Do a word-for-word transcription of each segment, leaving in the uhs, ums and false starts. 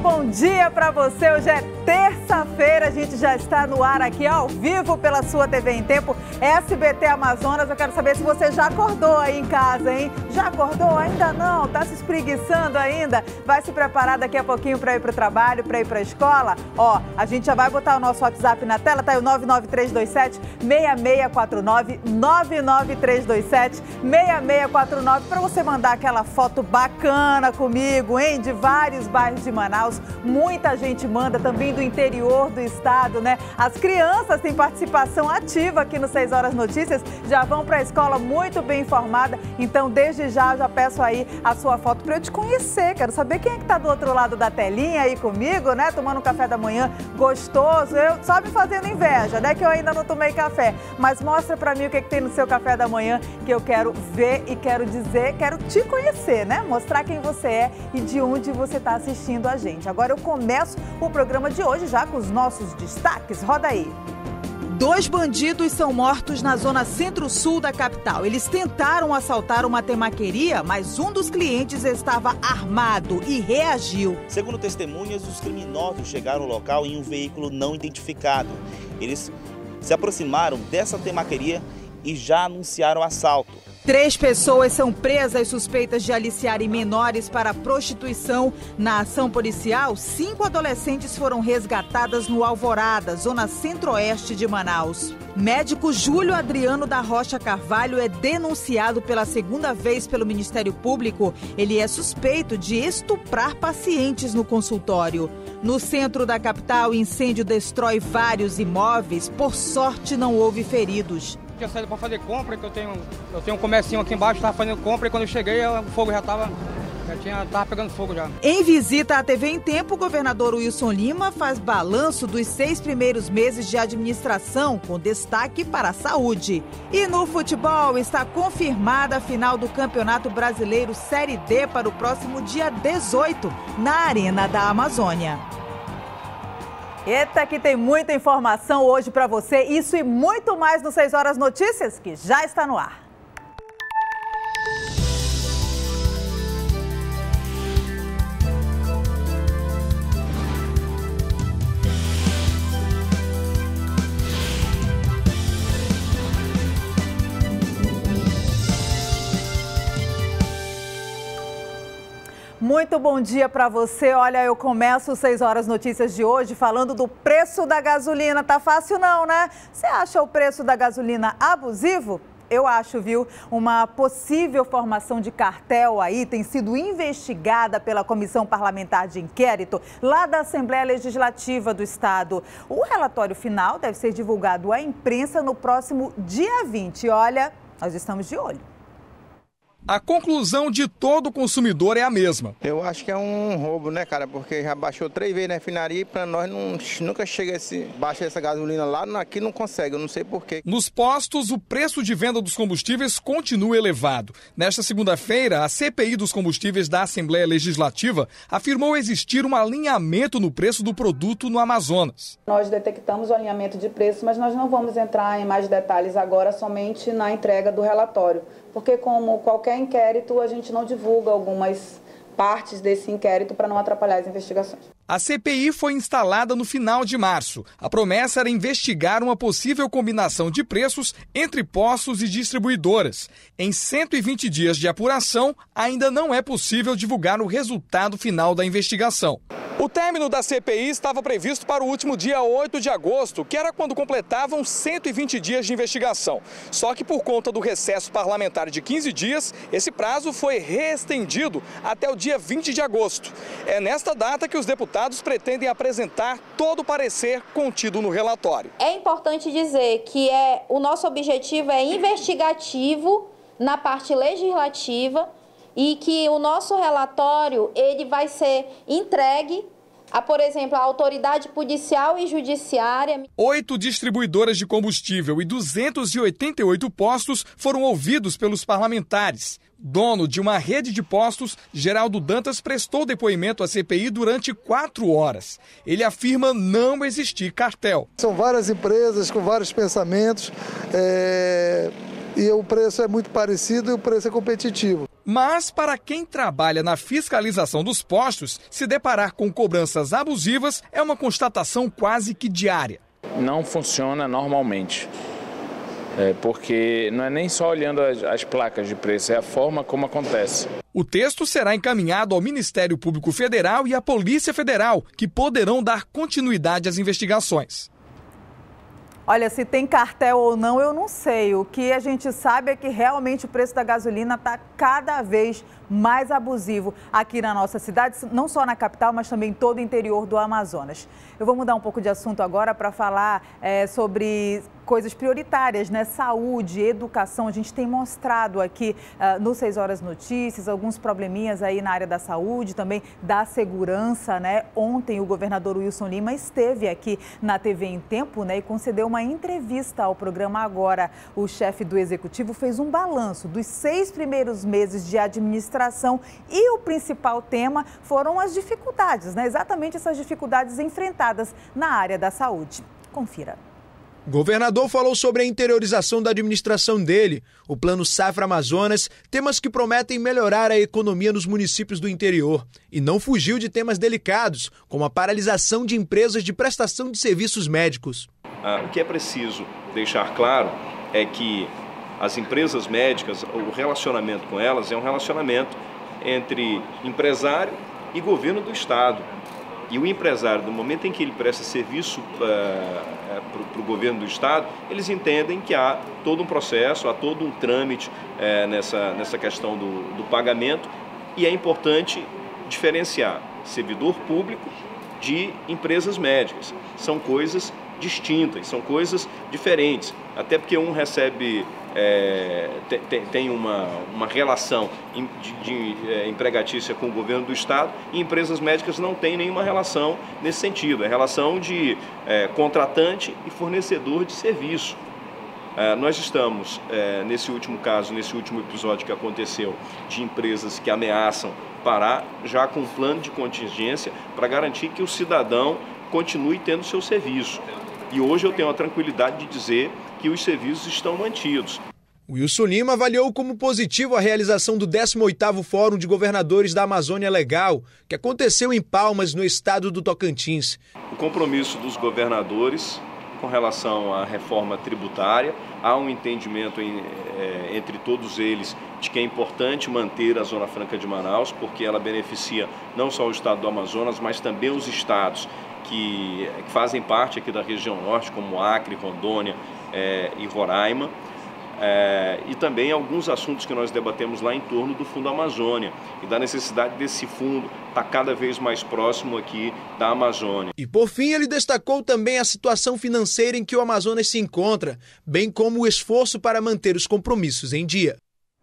bom dia para você. Hoje é terça-feira, a gente já está no ar aqui ao vivo pela sua T V em Tempo, S B T Amazonas. Eu quero saber se você já acordou aí em casa, hein? Já acordou? Ainda não? Tá se espreguiçando ainda? Vai se preparar daqui a pouquinho para ir para o trabalho, para ir para a escola? Ó, a gente já vai botar o nosso WhatsApp na tela, tá aí o nove nove três dois sete, seis seis quatro nove, nove nove três dois sete, seis seis quatro nove, para você mandar aquela foto bacana comigo, hein? De vários bairros de Manaus. Muita gente manda também do interior do estado, né? As crianças têm participação ativa aqui no seis horas Notícias, já vão para a escola muito bem informada. Então, desde já, já peço aí a sua foto para eu te conhecer. Quero saber quem é que tá do outro lado da telinha aí comigo, né? Tomando um café da manhã gostoso. Eu só me fazendo inveja, né? Que eu ainda não tomei café. Mas mostra para mim o que, é que tem no seu café da manhã, que eu quero ver e quero dizer, quero te conhecer, né? Mostrar quem você é e de onde você está assistindo a gente. Agora eu começo o programa de hoje já com os nossos destaques. Roda aí. Dois bandidos são mortos na zona centro-sul da capital. Eles tentaram assaltar uma temaqueria, mas um dos clientes estava armado e reagiu. Segundo testemunhas, os criminosos chegaram ao local em um veículo não identificado. Eles se aproximaram dessa temaqueria e já anunciaram o assalto. Três pessoas são presas suspeitas de aliciarem menores para a prostituição. Na ação policial, cinco adolescentes foram resgatadas no Alvorada, zona centro-oeste de Manaus. Médico Júlio Adriano da Rocha Carvalho é denunciado pela segunda vez pelo Ministério Público. Ele é suspeito de estuprar pacientes no consultório. No centro da capital, incêndio destrói vários imóveis. Por sorte, não houve feridos. Eu saí para fazer compra, que eu tenho, eu tenho um comércio aqui embaixo, estava fazendo compra e quando eu cheguei o fogo já estava já tinha, tava pegando fogo já. Em visita à T V em Tempo, o governador Wilson Lima faz balanço dos seis primeiros meses de administração, com destaque para a saúde. E no futebol, está confirmada a final do Campeonato Brasileiro Série D para o próximo dia dezoito, na Arena da Amazônia. Eita, que tem muita informação hoje para você, isso e muito mais no seis horas Notícias, que já está no ar. Muito bom dia para você. Olha, eu começo o seis horas Notícias de hoje falando do preço da gasolina. Tá fácil não, né? Você acha o preço da gasolina abusivo? Eu acho, viu? Uma possível formação de cartel aí tem sido investigada pela Comissão Parlamentar de Inquérito lá da Assembleia Legislativa do Estado. O relatório final deve ser divulgado à imprensa no próximo dia vinte. Olha, nós estamos de olho. A conclusão de todo consumidor é a mesma. Eu acho que é um roubo, né, cara? Porque já baixou três vezes na refinaria e para nós não, nunca chega esse, baixa essa gasolina lá, aqui não consegue, eu não sei porquê. Nos postos, o preço de venda dos combustíveis continua elevado. Nesta segunda-feira, a C P I dos combustíveis da Assembleia Legislativa afirmou existir um alinhamento no preço do produto no Amazonas. Nós detectamos o alinhamento de preços, mas nós não vamos entrar em mais detalhes agora, somente na entrega do relatório. Porque, como qualquer inquérito, a gente não divulga algumas partes desse inquérito para não atrapalhar as investigações. A C P I foi instalada no final de março. A promessa era investigar uma possível combinação de preços entre postos e distribuidoras. Em cento e vinte dias de apuração, ainda não é possível divulgar o resultado final da investigação. O término da C P I estava previsto para o último dia oito de agosto, que era quando completavam cento e vinte dias de investigação. Só que por conta do recesso parlamentar de quinze dias, esse prazo foi reestendido até o dia vinte de agosto. É nesta data que os deputados pretendem apresentar todo o parecer contido no relatório. É importante dizer que é, o nosso objetivo é investigativo na parte legislativa e que o nosso relatório ele vai ser entregue a, por exemplo, a autoridade policial e judiciária. Oito distribuidoras de combustível e duzentos e oitenta e oito postos foram ouvidos pelos parlamentares. Dono de uma rede de postos, Geraldo Dantas prestou depoimento à C P I durante quatro horas. Ele afirma não existir cartel. São várias empresas com vários pensamentos é... e o preço é muito parecido e o preço é competitivo. Mas, para quem trabalha na fiscalização dos postos, se deparar com cobranças abusivas é uma constatação quase que diária. Não funciona normalmente, é porque não é nem só olhando as, as placas de preço, é a forma como acontece. O texto será encaminhado ao Ministério Público Federal e à Polícia Federal, que poderão dar continuidade às investigações. Olha, se tem cartel ou não, eu não sei. O que a gente sabe é que realmente o preço da gasolina está cada vez mais abusivo aqui na nossa cidade, não só na capital, mas também em todo o interior do Amazonas. Eu vou mudar um pouco de assunto agora para falar é, sobre coisas prioritárias, né? Saúde, educação. A gente tem mostrado aqui uh, no seis horas Notícias alguns probleminhas aí na área da saúde, também da segurança, né? Ontem o governador Wilson Lima esteve aqui na T V em Tempo, né? E concedeu uma entrevista ao programa Agora. O chefe do executivo fez um balanço dos seis primeiros meses de administração e o principal tema foram as dificuldades, né? Exatamente essas dificuldades enfrentadas na área da saúde. Confira. O governador falou sobre a interiorização da administração dele, o Plano Safra Amazonas, temas que prometem melhorar a economia nos municípios do interior. E não fugiu de temas delicados, como a paralisação de empresas de prestação de serviços médicos. Ah, o que é preciso deixar claro é que as empresas médicas, o relacionamento com elas é um relacionamento entre empresário e governo do estado. E o empresário, no momento em que ele presta serviço uh, para o governo do estado, eles entendem que há todo um processo, há todo um trâmite uh, nessa, nessa questão do, do pagamento, e é importante diferenciar servidor público de empresas médicas. São coisas distintas, são coisas diferentes, até porque um recebe, é, tem, tem uma, uma relação de, de é, empregatícia com o governo do estado, e empresas médicas não têm nenhuma relação nesse sentido, é relação de é, contratante e fornecedor de serviço. É, nós estamos, é, nesse último caso, nesse último episódio que aconteceu, de empresas que ameaçam parar, já com um plano de contingência para garantir que o cidadão continue tendo seu serviço. E hoje eu tenho a tranquilidade de dizer que os serviços estão mantidos. Wilson Lima avaliou como positivo a realização do décimo oitavo Fórum de Governadores da Amazônia Legal, que aconteceu em Palmas, no estado do Tocantins. O compromisso dos governadores com relação à reforma tributária, há um entendimento em, é, entre todos eles de que é importante manter a Zona Franca de Manaus, porque ela beneficia não só o estado do Amazonas, mas também os estados que, que fazem parte aqui da região norte, como Acre, Rondônia é, e Roraima. É, e também alguns assuntos que nós debatemos lá em torno do Fundo Amazônia e da necessidade desse fundo estar cada vez mais próximo aqui da Amazônia. E por fim ele destacou também a situação financeira em que o Amazonas se encontra, bem como o esforço para manter os compromissos em dia.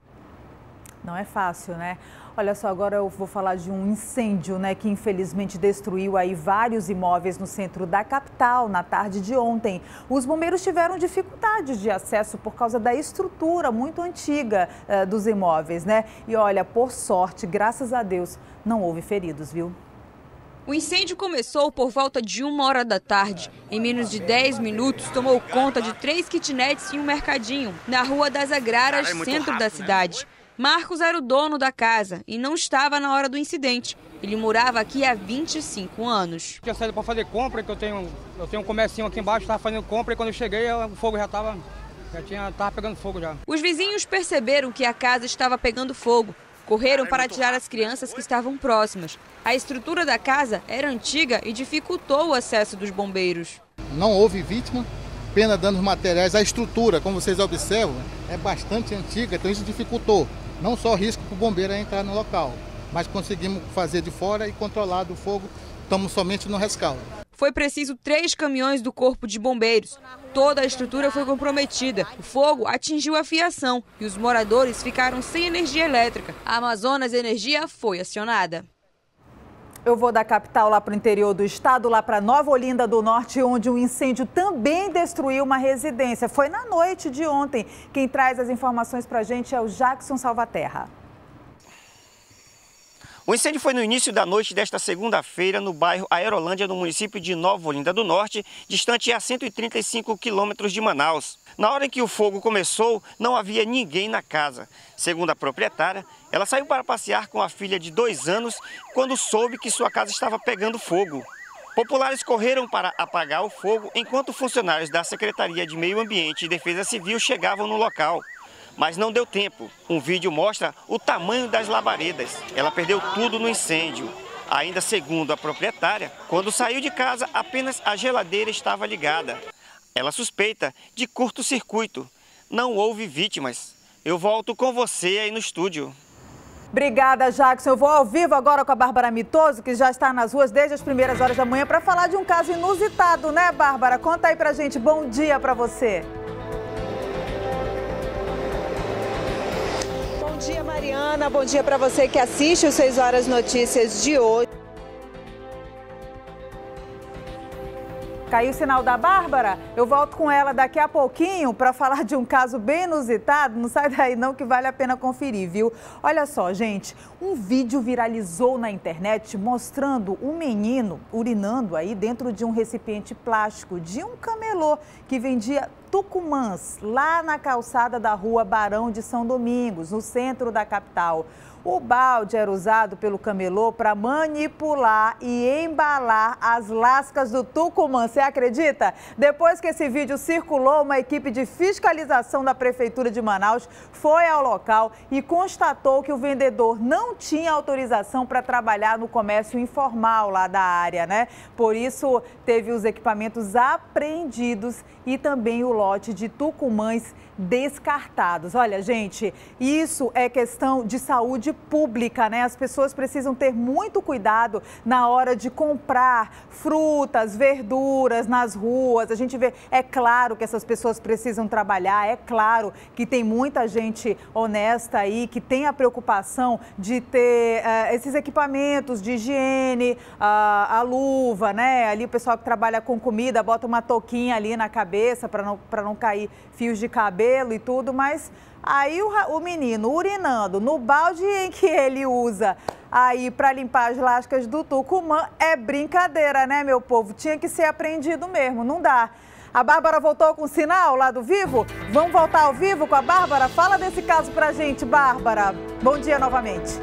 Não é fácil, né? Olha só, agora eu vou falar de um incêndio, né, que infelizmente destruiu aí vários imóveis no centro da capital na tarde de ontem. Os bombeiros tiveram dificuldades de acesso por causa da estrutura muito antiga uh, dos imóveis, né? E olha, por sorte, graças a Deus, não houve feridos, viu? O incêndio começou por volta de uma hora da tarde. Em menos de dez minutos, tomou conta de três kitnets e um mercadinho na Rua das Agrárias, centro da cidade. Marcos era o dono da casa e não estava na hora do incidente. Ele morava aqui há vinte e cinco anos. Eu tinha saído para fazer compra, que eu tenho, eu tenho um comércio aqui embaixo, estava fazendo compra, e quando eu cheguei o fogo já estava já tinha, tava pegando fogo já. Os vizinhos perceberam que a casa estava pegando fogo. Correram para tirar as crianças que estavam próximas. A estrutura da casa era antiga e dificultou o acesso dos bombeiros. Não houve vítima, apenas danos materiais. A estrutura, como vocês observam, é bastante antiga, então isso dificultou. Não só risco para o bombeiro entrar no local, mas conseguimos fazer de fora e controlar o fogo, estamos somente no rescaldo. Foi preciso três caminhões do Corpo de Bombeiros. Toda a estrutura foi comprometida. O fogo atingiu a fiação e os moradores ficaram sem energia elétrica. A Amazonas Energia foi acionada. Eu vou da capital lá para o interior do estado, lá para Nova Olinda do Norte, onde um incêndio também destruiu uma residência. Foi na noite de ontem. Quem traz as informações para a gente é o Jackson Salvaterra. O incêndio foi no início da noite desta segunda-feira no bairro Aerolândia, no município de Nova Olinda do Norte, distante a cento e trinta e cinco quilômetros de Manaus. Na hora em que o fogo começou, não havia ninguém na casa. Segundo a proprietária, ela saiu para passear com a filha de dois anos quando soube que sua casa estava pegando fogo. Populares correram para apagar o fogo enquanto funcionários da Secretaria de Meio Ambiente e Defesa Civil chegavam no local. Mas não deu tempo. Um vídeo mostra o tamanho das labaredas. Ela perdeu tudo no incêndio. Ainda segundo a proprietária, quando saiu de casa, apenas a geladeira estava ligada. Ela suspeita de curto-circuito. Não houve vítimas. Eu volto com você aí no estúdio. Obrigada, Jackson. Eu vou ao vivo agora com a Bárbara Mitoso, que já está nas ruas desde as primeiras horas da manhã, para falar de um caso inusitado, né, Bárbara? Conta aí pra gente. Bom dia para você. Bom dia, Mariana. Bom dia para você que assiste os seis horas Notícias de hoje. Caiu o sinal da Bárbara? Eu volto com ela daqui a pouquinho para falar de um caso bem inusitado. Não sai daí não que vale a pena conferir, viu? Olha só, gente, um vídeo viralizou na internet mostrando um menino urinando aí dentro de um recipiente plástico de um camelô que vendia tucumãs lá na calçada da rua Barão de São Domingos, no centro da capital. O balde era usado pelo camelô para manipular e embalar as lascas do tucumã. Você acredita? Depois que esse vídeo circulou, uma equipe de fiscalização da Prefeitura de Manaus foi ao local e constatou que o vendedor não tinha autorização para trabalhar no comércio informal lá da área, né? Por isso, teve os equipamentos apreendidos e também o lote de tucumãs descartados. Olha, gente, isso é questão de saúde pública, né? As pessoas precisam ter muito cuidado na hora de comprar frutas, verduras nas ruas. A gente vê, é claro que essas pessoas precisam trabalhar, é claro que tem muita gente honesta aí que tem a preocupação de ter uh, esses equipamentos de higiene, uh, a luva, né? Ali o pessoal que trabalha com comida bota uma touquinha ali na cabeça para não, para não cair fios de cabelo e tudo, mas aí o, o menino urinando no balde em que ele usa aí para limpar as lascas do tucumã é brincadeira, né, meu povo? Tinha que ser apreendido mesmo, não dá. A Bárbara voltou com o sinal lá do Vivo? Vamos voltar ao vivo com a Bárbara? Fala desse caso pra gente, Bárbara. Bom dia novamente.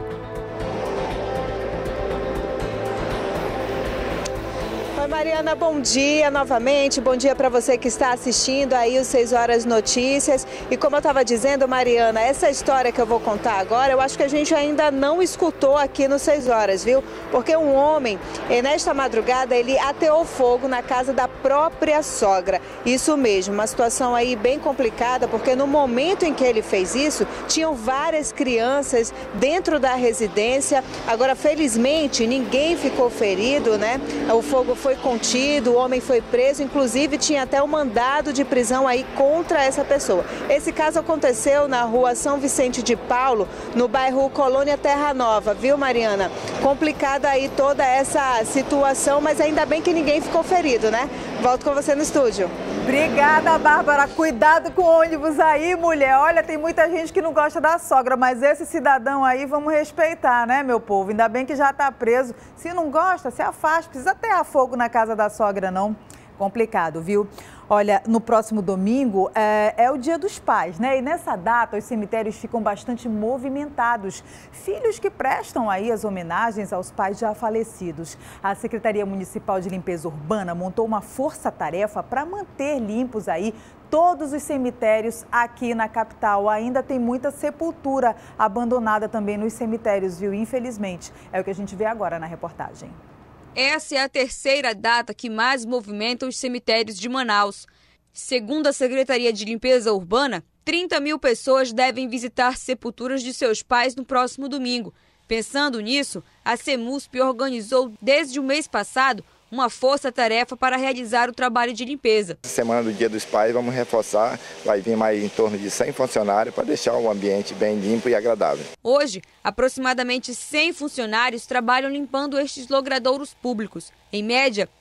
Oi, Mariana, bom dia novamente, bom dia para você que está assistindo aí os seis horas Notícias. E como eu estava dizendo, Mariana, essa história que eu vou contar agora, eu acho que a gente ainda não escutou aqui no seis horas, viu? Porque um homem, nesta madrugada, ele ateou fogo na casa da própria sogra. Isso mesmo, uma situação aí bem complicada, porque no momento em que ele fez isso, tinham várias crianças dentro da residência. Agora, felizmente, ninguém ficou ferido, né? O fogo foi contido, o homem foi preso, inclusive tinha até um mandado de prisão aí contra essa pessoa. Esse caso aconteceu na rua São Vicente de Paulo, no bairro Colônia Terra Nova, viu, Mariana? Complicada aí toda essa situação, mas ainda bem que ninguém ficou ferido, né? Volto com você no estúdio. Obrigada, Bárbara. Cuidado com o ônibus aí, mulher. Olha, tem muita gente que não gosta da sogra, mas esse cidadão aí vamos respeitar, né, meu povo? Ainda bem que já está preso. Se não gosta, se afasta. Precisa atear fogo na casa da sogra, não. Complicado, viu? Olha, no próximo domingo é, é o Dia dos Pais, né? E nessa data os cemitérios ficam bastante movimentados. Filhos que prestam aí as homenagens aos pais já falecidos. A Secretaria Municipal de Limpeza Urbana montou uma força-tarefa para manter limpos aí todos os cemitérios aqui na capital. Ainda tem muita sepultura abandonada também nos cemitérios, viu? Infelizmente. É o que a gente vê agora na reportagem. Essa é a terceira data que mais movimenta os cemitérios de Manaus. Segundo a Secretaria de Limpeza Urbana, trinta mil pessoas devem visitar sepulturas de seus pais no próximo domingo. Pensando nisso, a CEMUSP organizou desde o mês passado uma força-tarefa para realizar o trabalho de limpeza. Semana do Dia dos Pais vamos reforçar, vai vir mais em torno de cem funcionários para deixar o ambiente bem limpo e agradável. Hoje, aproximadamente cem funcionários trabalham limpando estes logradouros públicos. Em média,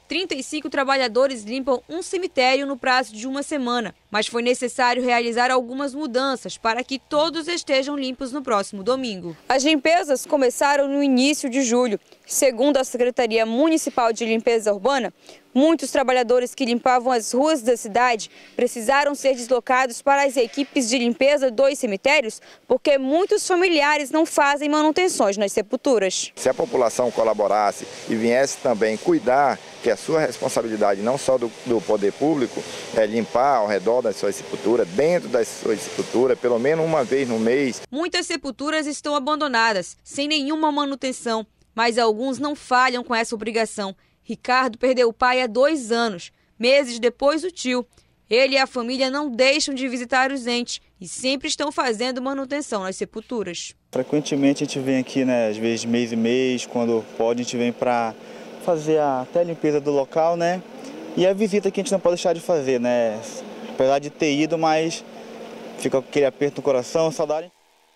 trinta e cinco trabalhadores limpam um cemitério no prazo de uma semana, mas foi necessário realizar algumas mudanças para que todos estejam limpos no próximo domingo. As limpezas começaram no início de julho. Segundo a Secretaria Municipal de Limpeza Urbana, muitos trabalhadores que limpavam as ruas da cidade precisaram ser deslocados para as equipes de limpeza dos cemitérios, porque muitos familiares não fazem manutenções nas sepulturas. Se a população colaborasse e viesse também cuidar, que é a sua responsabilidade não só do, do poder público, é limpar ao redor das suas sepulturas, dentro das suas sepulturas, pelo menos uma vez no mês. Muitas sepulturas estão abandonadas, sem nenhuma manutenção, mas alguns não falham com essa obrigação. Ricardo perdeu o pai há dois anos, meses depois o tio. Ele e a família não deixam de visitar os entes e sempre estão fazendo manutenção nas sepulturas. Frequentemente a gente vem aqui, né, às vezes mês e mês, quando pode a gente vem para fazer a, até a limpeza do local, né? E a visita que a gente não pode deixar de fazer, né? Apesar de ter ido, mas fica com aquele aperto no coração, saudade.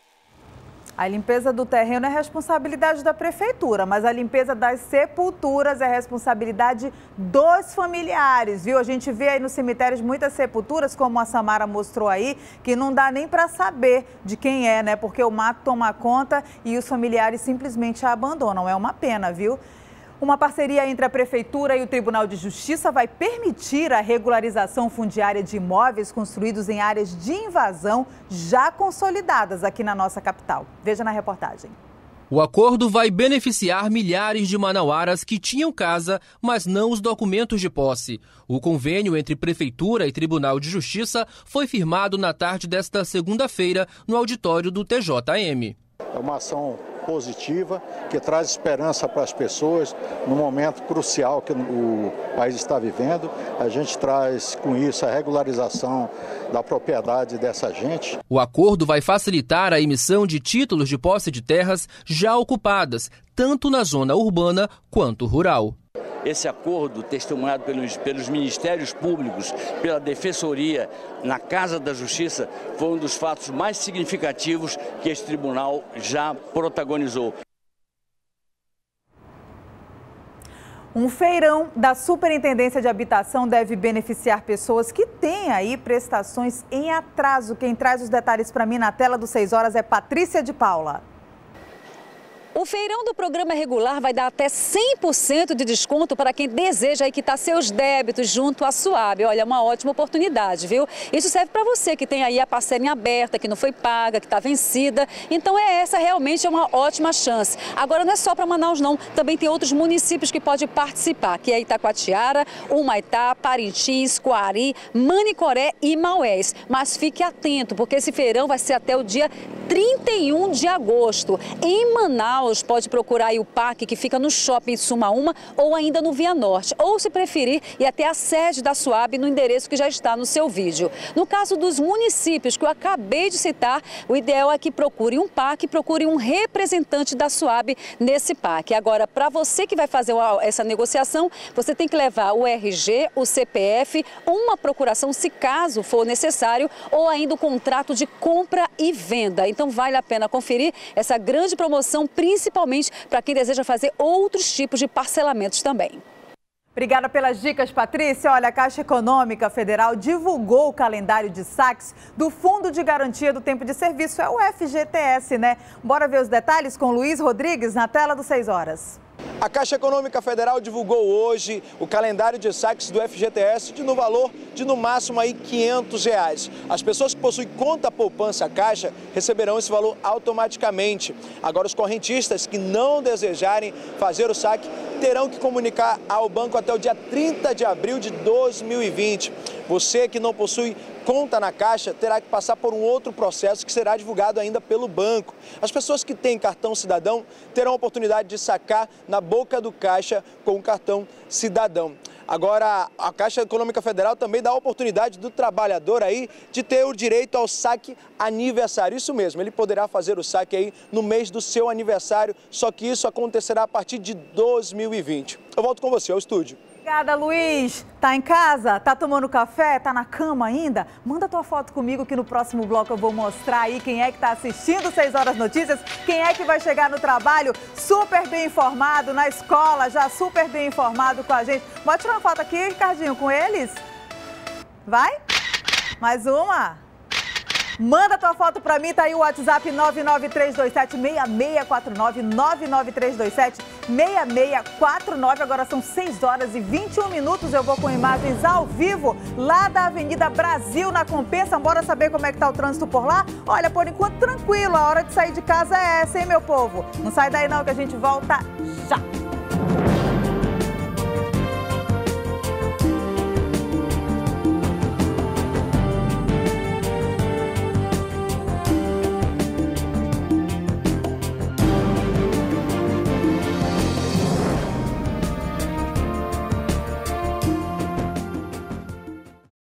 A limpeza do terreno é responsabilidade da prefeitura, mas a limpeza das sepulturas é responsabilidade dos familiares, viu? A gente vê aí nos cemitérios muitas sepulturas, como a Samara mostrou aí, que não dá nem para saber de quem é, né? Porque o mato toma conta e os familiares simplesmente a abandonam. É uma pena, viu? Uma parceria entre a Prefeitura e o Tribunal de Justiça vai permitir a regularização fundiária de imóveis construídos em áreas de invasão já consolidadas aqui na nossa capital. Veja na reportagem. O acordo vai beneficiar milhares de manauaras que tinham casa, mas não os documentos de posse. O convênio entre Prefeitura e Tribunal de Justiça foi firmado na tarde desta segunda-feira no auditório do T J M. É uma ação positiva, que traz esperança para as pessoas no momento crucial que o país está vivendo. A gente traz com isso a regularização da propriedade dessa gente. O acordo vai facilitar a emissão de títulos de posse de terras já ocupadas, tanto na zona urbana quanto rural. Esse acordo, testemunhado pelos, pelos ministérios públicos, pela Defensoria, na Casa da Justiça, foi um dos fatos mais significativos que esse tribunal já protagonizou. Um feirão da Superintendência de Habitação deve beneficiar pessoas que têm aí prestações em atraso. Quem traz os detalhes para mim na tela do seis horas é Patrícia de Paula. O feirão do programa regular vai dar até cem por cento de desconto para quem deseja aí quitar seus débitos junto à Suab. Olha, é uma ótima oportunidade, viu? Isso serve para você que tem aí a parcela em aberta, que não foi paga, que está vencida. Então é essa realmente é uma ótima chance. Agora não é só para Manaus não, também tem outros municípios que podem participar, que é Itacoatiara, Humaitá, Parintins, Coari, Manicoré e Maués. Mas fique atento, porque esse feirão vai ser até o dia trinta e um de agosto. Em Manaus, pode procurar aí o parque que fica no Shopping Sumaúma ou ainda no Via Norte. Ou, se preferir, ir até a sede da Suab no endereço que já está no seu vídeo. No caso dos municípios que eu acabei de citar, o ideal é que procure um parque, procure um representante da Suab nesse parque. Agora, para você que vai fazer essa negociação, você tem que levar o R G, o C P F, uma procuração, se caso for necessário, ou ainda o contrato de compra e venda. Então, vale a pena conferir essa grande promoção, principalmente para quem deseja fazer outros tipos de parcelamentos também. Obrigada pelas dicas, Patrícia. Olha, a Caixa Econômica Federal divulgou o calendário de saques do Fundo de Garantia do Tempo de Serviço, é o F G T S, né? Bora ver os detalhes com Luiz Rodrigues na tela do seis horas. A Caixa Econômica Federal divulgou hoje o calendário de saques do F G T S de no valor de no máximo aí quinhentos reais. As pessoas que possuem conta poupança Caixa receberão esse valor automaticamente. Agora, os correntistas que não desejarem fazer o saque terão que comunicar ao banco até o dia trinta de abril de dois mil e vinte. Você que não possui conta na Caixa terá que passar por um outro processo que será divulgado ainda pelo banco. As pessoas que têm cartão cidadão terão a oportunidade de sacar na boca do caixa com o cartão cidadão. Agora, a Caixa Econômica Federal também dá a oportunidade do trabalhador aí de ter o direito ao saque aniversário. Isso mesmo, ele poderá fazer o saque aí no mês do seu aniversário, só que isso acontecerá a partir de dois mil e vinte. Eu volto com você ao estúdio. Obrigada, Luiz. Tá em casa? Tá tomando café? Tá na cama ainda? Manda tua foto comigo que no próximo bloco eu vou mostrar aí quem é que tá assistindo seis horas Notícias, quem é que vai chegar no trabalho super bem informado, na escola já super bem informado com a gente. Pode tirar uma foto aqui, Ricardinho, com eles? Vai? Mais uma? Manda tua foto pra mim, tá aí o WhatsApp nove nove três dois sete seis seis quatro nove, nove nove três dois sete seis seis quatro nove. Agora são seis horas e vinte e um minutos, eu vou com imagens ao vivo lá da Avenida Brasil, na Compensa. Bora saber como é que tá o trânsito por lá? Olha, por enquanto tranquilo, a hora de sair de casa é essa, hein, meu povo? Não sai daí não que a gente volta já.